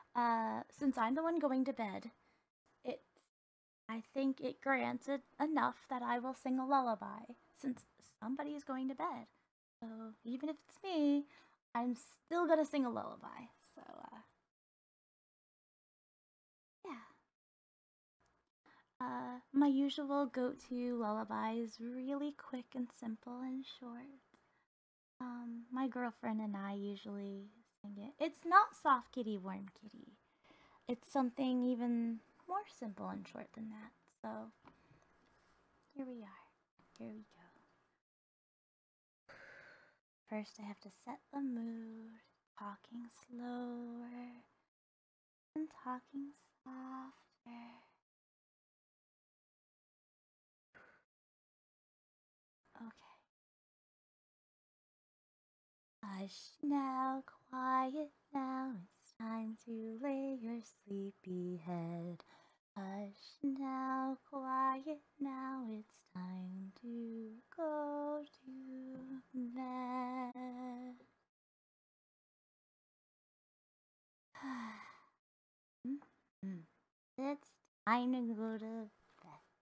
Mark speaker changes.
Speaker 1: Since I'm the one going to bed, it I think it grants it enough that I will sing a lullaby since somebody is going to bed. So even if it's me, I'm still gonna sing a lullaby. So yeah. My usual go-to lullaby is really quick and simple and short. My girlfriend and I usually sing it. It's not soft kitty, warm kitty. It's something even more simple and short than that. So here we are. Here we go. First, I have to set the mood, talking slower and talking softer. Okay. Hush now, quiet now, it's time to lay your sleepy head. Hush now, quiet now, it's time to go to bed. It's time to go to